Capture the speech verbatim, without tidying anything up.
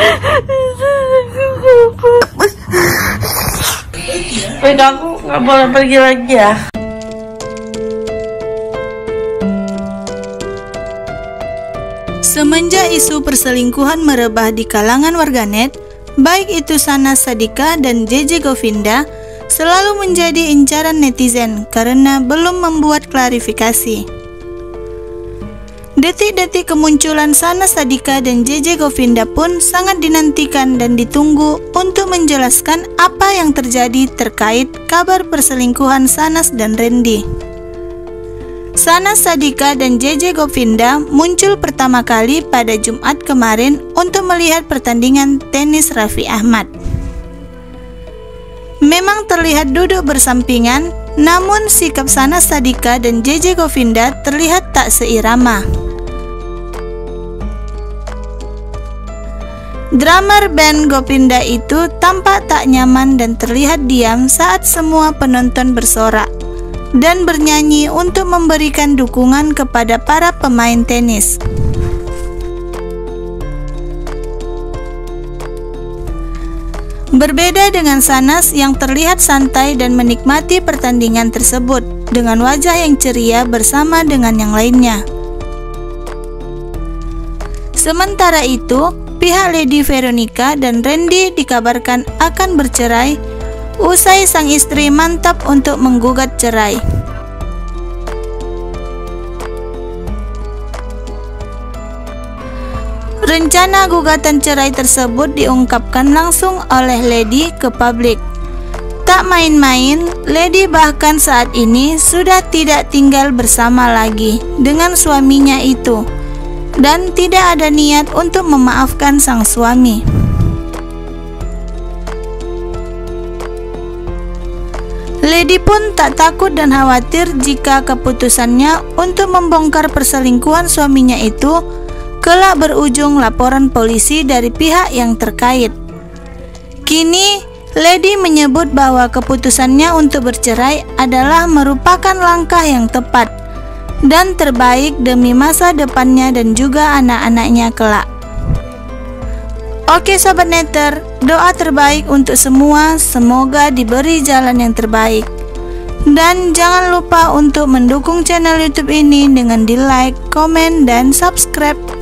Baik, aku nggak boleh pergi lagi ya. Semenjak isu perselingkuhan merebah di kalangan warganet, baik itu Shahnaz Sadiqah dan J J Govinda selalu menjadi incaran netizen karena belum membuat klarifikasi. Detik-detik kemunculan Shahnaz Sadiqah dan J J Govinda pun sangat dinantikan dan ditunggu untuk menjelaskan apa yang terjadi terkait kabar perselingkuhan Shahnaz dan Randy. Shahnaz Sadiqah dan J J Govinda muncul pertama kali pada Jumat kemarin untuk melihat pertandingan tenis Raffi Ahmad. Memang terlihat duduk bersampingan, namun sikap Shahnaz Sadiqah dan J J Govinda terlihat tak seirama. Drummer band Govinda itu tampak tak nyaman dan terlihat diam saat semua penonton bersorak dan bernyanyi untuk memberikan dukungan kepada para pemain tenis. Berbeda dengan Shahnaz yang terlihat santai dan menikmati pertandingan tersebut dengan wajah yang ceria bersama dengan yang lainnya. Sementara itu, pihak Lady Veronica dan Randy dikabarkan akan bercerai usai sang istri mantap untuk menggugat cerai. Rencana gugatan cerai tersebut diungkapkan langsung oleh Lady ke publik. Tak main-main, Lady bahkan saat ini sudah tidak tinggal bersama lagi dengan suaminya itu dan tidak ada niat untuk memaafkan sang suami. Lady pun tak takut dan khawatir jika keputusannya untuk membongkar perselingkuhan suaminya itu kelak berujung laporan polisi dari pihak yang terkait. Kini, Lady menyebut bahwa keputusannya untuk bercerai adalah merupakan langkah yang tepat dan terbaik demi masa depannya dan juga anak-anaknya kelak. Oke Sobat Netter, doa terbaik untuk semua, semoga diberi jalan yang terbaik. Dan jangan lupa untuk mendukung channel YouTube ini dengan di like, komen, dan subscribe.